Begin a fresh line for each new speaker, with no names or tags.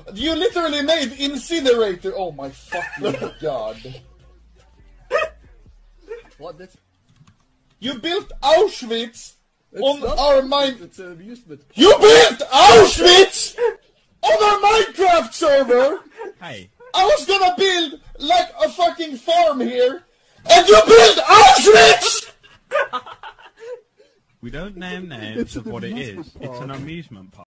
You literally made incinerator. Oh my fucking god.
What? That's...
You built Auschwitz on our mine.
It's an amusement park.
You built Auschwitz on our Minecraft server.
Hey.
I was gonna build like a fucking farm here, and you built Auschwitz.
We don't name names of what it is. It's an amusement park.